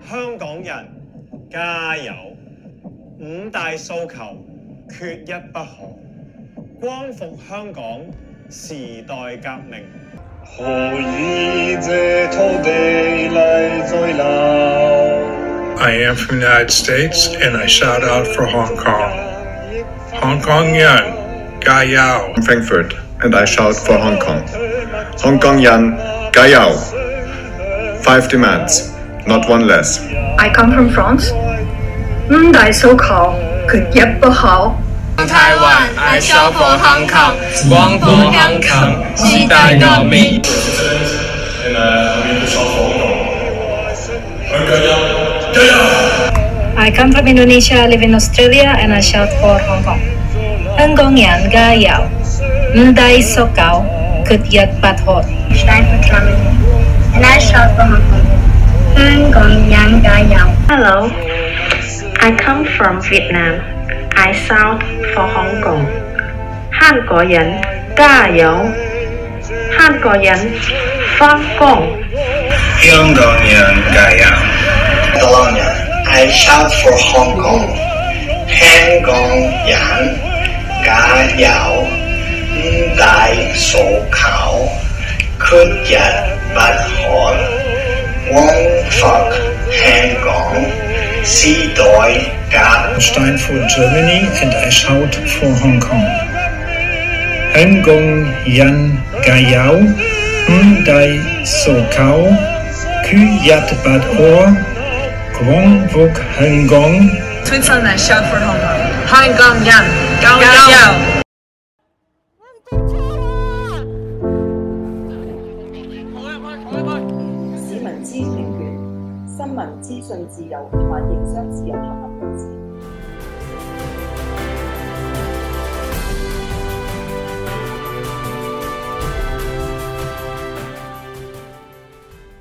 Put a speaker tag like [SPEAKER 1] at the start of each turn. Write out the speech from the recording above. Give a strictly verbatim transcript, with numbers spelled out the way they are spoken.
[SPEAKER 1] 香港人加油！五大訴求缺一不可，光復香港時代革命。何以這土地嚟再鬧
[SPEAKER 2] I am from the United States and I shout out for Hong Kong. Hong Kong Yan, Ga Yao.
[SPEAKER 3] From Frankfurt and I shout for Hong Kong. Hong Kong Yan, Ga Yao. Five demands, not one less.
[SPEAKER 4] I come from France. 五大訴求缺一不可。
[SPEAKER 5] 台灣 I shout for Hong Kong. 光復香港時代革命。
[SPEAKER 6] And uh, I shout for Hong Kong. Ga Yao.
[SPEAKER 4] I come from Indonesia, live in Australia, and I shout for Hong Kong. 香港人加油！五大訴求缺一不可。
[SPEAKER 7] I'm from Germany, and I shout for Hong Kong. 香港人加油！
[SPEAKER 8] Hello, I come from Vietnam. I shout for Hong Kong. 韓國人加油！韓國人返工！
[SPEAKER 9] 香港人加油！
[SPEAKER 10] Catalonia, I shout for Hong Kong. 香港人加油！五大訴求缺一不可，光復香港時代革命。
[SPEAKER 2] Stein for Germany and I shout for Hong Kong. Hong Kong Yan Ga Yao.五大訴求缺一不可。光復香港。
[SPEAKER 5] Switzerland, I shout for Hong Kong. 香港人加油！
[SPEAKER 11] 市民知情權、新聞資訊自由同埋營商自由綜合發展。